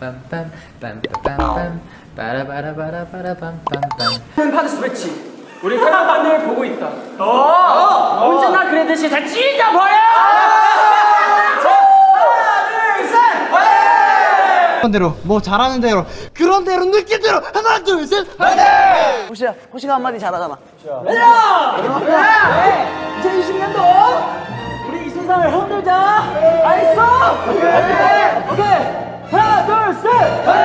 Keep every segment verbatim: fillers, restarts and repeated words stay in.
빰빰빰 빰빰빰빰 빠라바라바라바라빰빰빰. 파드스 배치 우리 팬분들 보고 있다. 어! 어! 언제나 그랬듯이 다 찢어버려! 하나 둘 셋! 그런 대로 뭐 잘하는 대로 그런 대로 느낀 대로 하나 둘 셋 화이팅! 호시야, 호시가 한마디 잘하잖아. 얘들아! 이천이십 년도 우리 이 세상을 흔들자! 알겠어? 오케이! 오케이! 하나 둘 셋!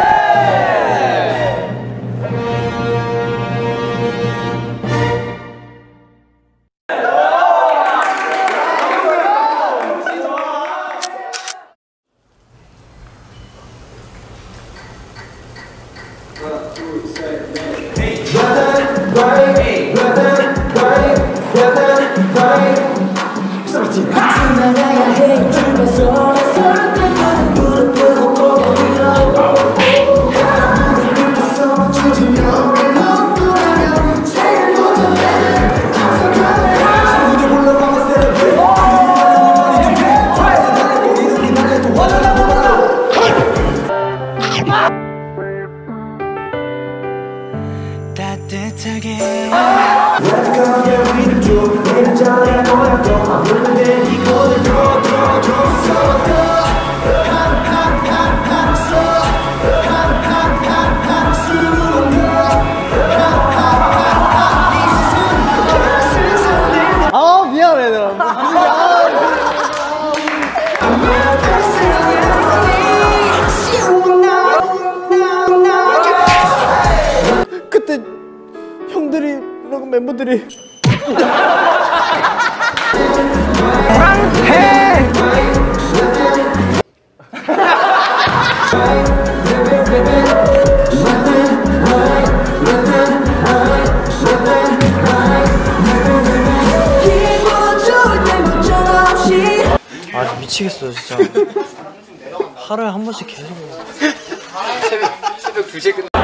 아 미안해 얘들아. 그때 형들이 그리고 멤버들이 아 미치겠어 진짜. 하루에 한 번씩 계속 새벽 새벽 두 시에 끝나.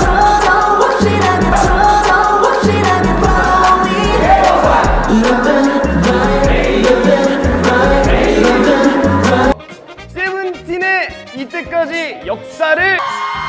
세븐틴의 이때까지 역사를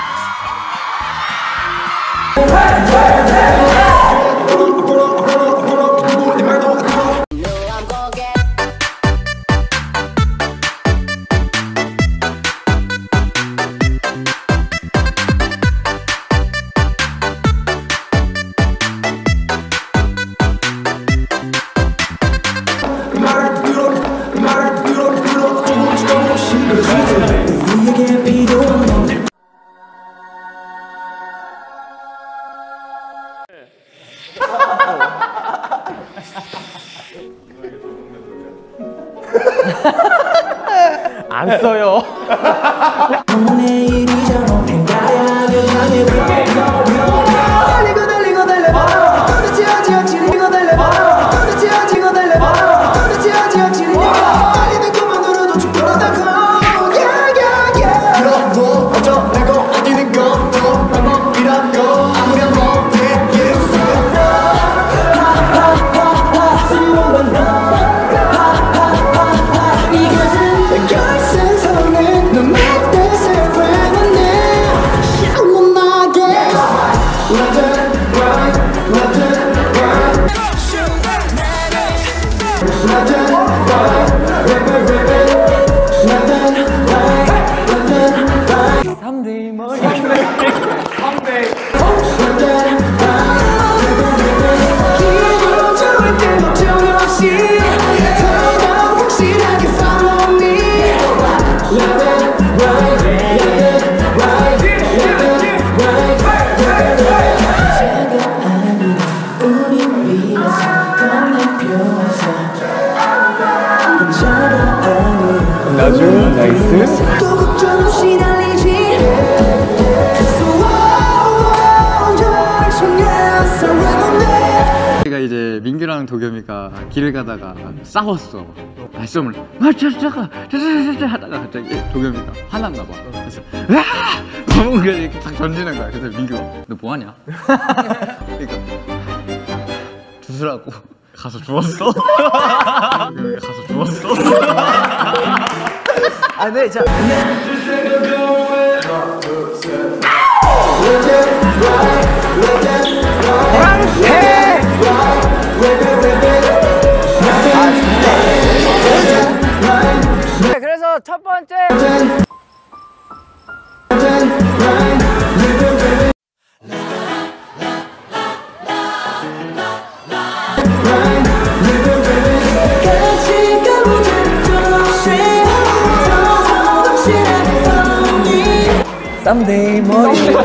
안 써요. 나중 나이스. 제가 이제 민규랑 도겸이가 길을 가다가 싸웠어. 말씀을 맞췄다가 짜자자자 하다가 갑자기 도겸이가 화났나 봐. 그래서 아! 너무 그냥 이렇게 딱 던지는 거야. 그래서 민규가 너 뭐하냐? 그러니까 주스라고. 가서 주웠어? 가서 주웠어? 아, 네, 자. 첫 번째. Someday morning.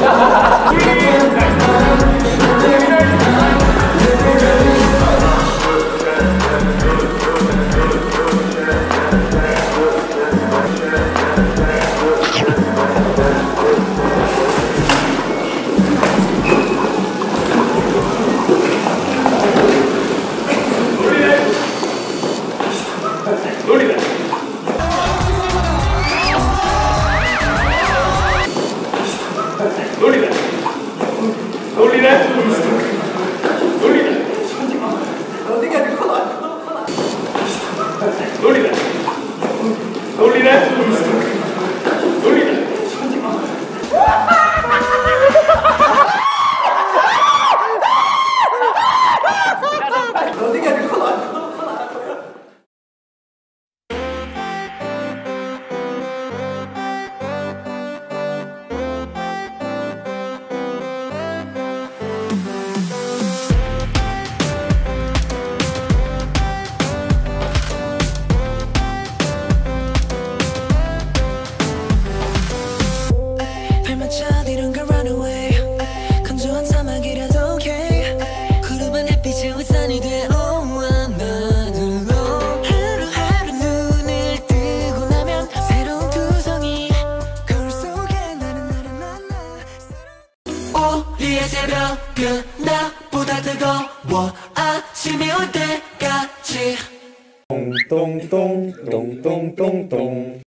우리의 새벽은 나보다 뜨거워 아침이 올 때까지 똥똥똥 똥똥똥똥